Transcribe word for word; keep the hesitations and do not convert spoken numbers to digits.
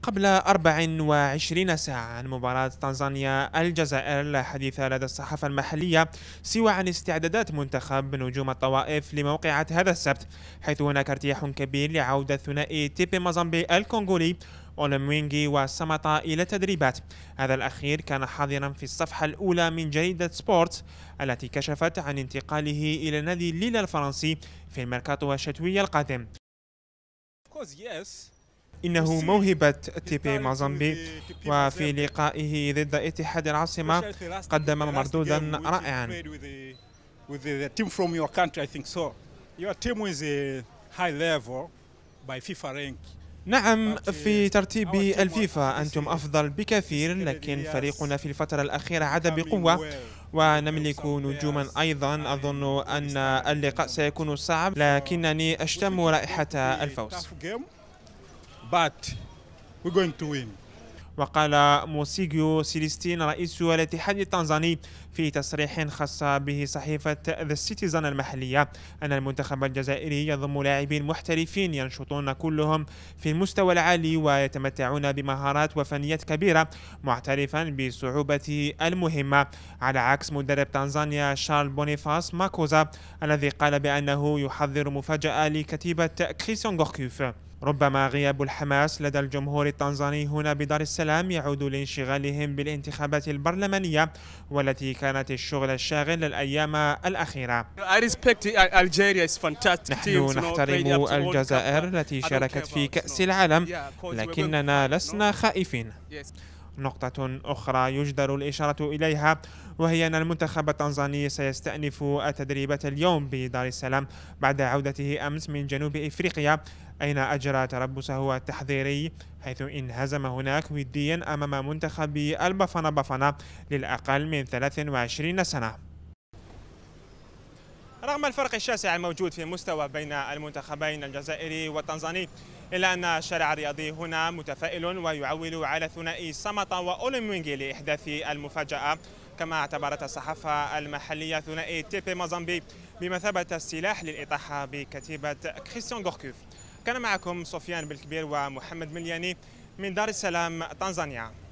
قبل أربع وعشرين ساعة عن مباراة تنزانيا الجزائر لا حديث لدى الصحافة المحلية سوى عن استعدادات منتخب نجوم الطوائف لموقعة هذا السبت، حيث هناك ارتياح كبير لعودة ثنائي تيبي مازامبي الكونغولي أولموينغي وساماتا إلى التدريبات. هذا الأخير كان حاضرا في الصفحة الأولى من جريدة سبورت التي كشفت عن انتقاله إلى نادي ليل الفرنسي في الميركاتو الشتوي القادم. إنه موهبة تيبي مازامبي، وفي لقائه ضد اتحاد العاصمة قدم مردودا رائعا. نعم، في ترتيب الفيفا أنتم أفضل بكثير، لكن فريقنا في الفترة الأخيرة عاد بقوة ونملك نجوما أيضا. أظن أن اللقاء سيكون صعب، لكنني أشتم رائحة الفوز. وقال موسيغيو سيليستين رئيس الاتحاد التنزاني في تصريح خاص به صحيفة ذا سيتيزن المحلية أن المنتخب الجزائري يضم لاعبين محترفين ينشطون كلهم في المستوى العالي ويتمتعون بمهارات وفنيات كبيرة، معترفا بصعوبة المهمة، على عكس مدرب تنزانيا شارل بونيفاس ماكوزا الذي قال بأنه يحضر مفاجأة لكتيبة كريستيان غوركوف. ربما غياب الحماس لدى الجمهور التنزاني هنا بدار السلام يعود لانشغالهم بالانتخابات البرلمانية والتي كانت الشغل الشاغل للأيام الأخيرة. نحن نحترم الجزائر التي شاركت في كأس العالم، لكننا لسنا خائفين. نقطة أخرى يجدر الإشارة إليها وهي أن المنتخب التنزاني سيستأنف التدريبات اليوم بدار السلام بعد عودته أمس من جنوب إفريقيا، أين أجرى تربصه التحضيري، حيث انهزم هناك وديا أمام منتخب البافانا بافانا للأقل من ثلاث وعشرين سنة. رغم الفرق الشاسع الموجود في المستوى بين المنتخبين الجزائري والتنزاني، إلا أن الشارع الرياضي هنا متفائل ويعول على ثنائي ساماتا وأولموينغي لإحداث المفاجأة، كما اعتبرت الصحافة المحلية ثنائي تيبي مازامبي بمثابة السلاح للإطاحة بكتيبة كريستيان غوركوف. كان معكم سفيان بالكبير ومحمد ملياني من دار السلام تنزانيا.